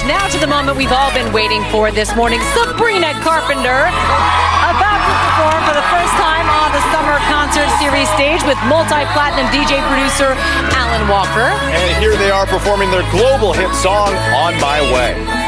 Now to the moment we've all been waiting for this morning. Sabrina Carpenter about to perform for the first time on the Summer Concert Series stage with multi-platinum DJ producer Alan Walker. And here they are performing their global hit song, On My Way.